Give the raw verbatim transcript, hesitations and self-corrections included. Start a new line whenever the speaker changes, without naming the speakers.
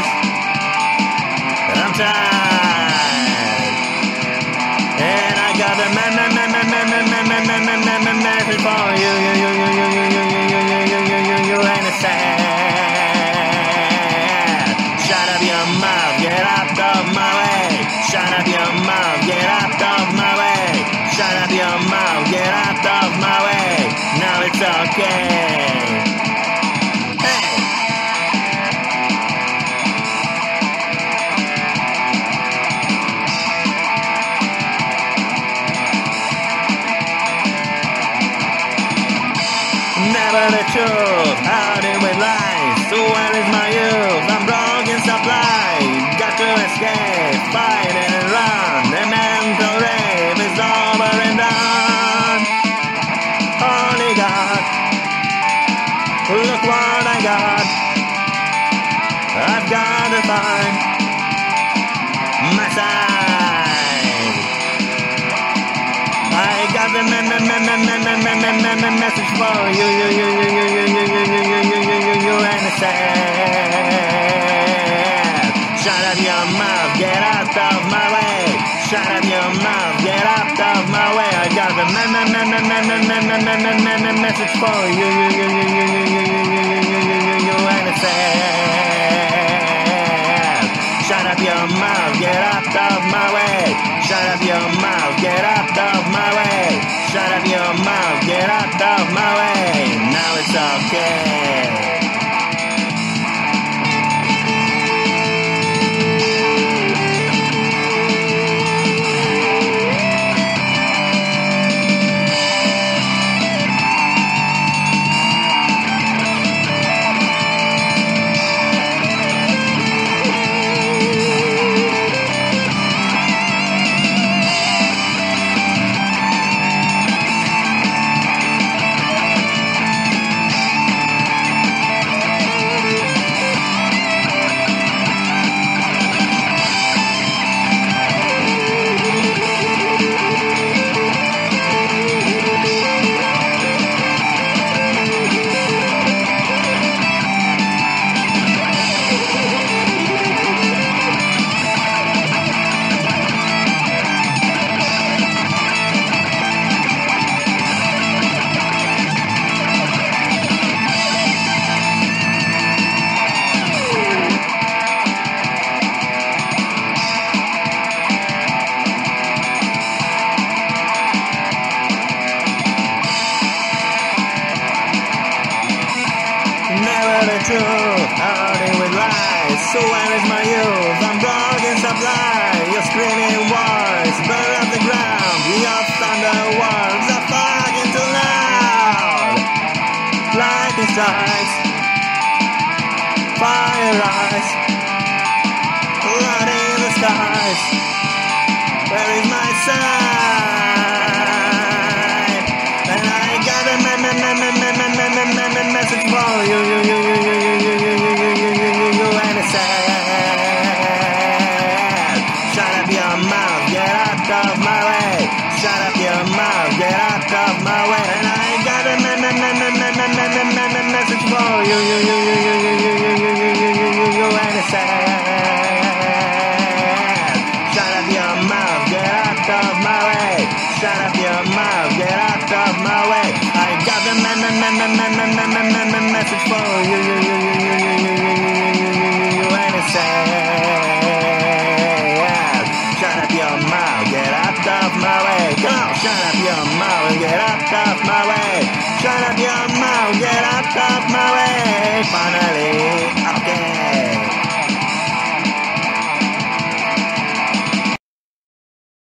life. I'm tired, and I got the man, man, man, man, man, man, man, man, man, man, man, message for you, you, you, you, you, you, you, you, you, you, you, you, you, and it's sad. Shut up your mouth, get out of my way. Shut up your mouth, get out of my way. Shut up your mouth, get out of my way. Now it's okay. Never the truth, how do we lie? So where is my youth? I'm broke in supply. Got to escape, fight and run. The mental rape is over and done. Holy God, look what I got. I've got to find my side. I got the me me me me me me me me me message for you, you, you, you, you, you, you, you, you, you, you, you, you, you, and it's sad. Shut up your mouth, get out of my way. Shut up your mouth, get out of my way. I got the me me me me me me me me me me me message for you, you, you, you, you, you, you, you, you, you, you, you, you, and it's sad. Shut up your mouth, get out of my way. Shut up your mouth, get out of my way. Shut up your mouth, get out of my way. Now it's okay. So where is my youth? I'm broke in supply. Your screaming words burn up the ground. Your thunder words are fucking too loud. Lightning strikes, fire rise, running in the skies. Where is my side? And I got a me me me me me me me me me message for you, you, you, you, you, you, you, you, you, you, you, you, and it's sad. Shut up your mouth, get out of my way. Shut up your mouth, get out of my way. And I got a me me me me me me me me me message for you, you, you, you, you, you, you, you, you, you, you, you, you, and it's sad. Shut up your mouth, get out of my way. Shut up your mouth, get out of my way. I got the me me me me me me me me me message for you, you, you, you, you, you, you, you, you, you, and it's sad. Shut up your mouth, get out of my way. Come on, shut up your mouth and get out of my way. Shut up your mouth, get out of my way. Finally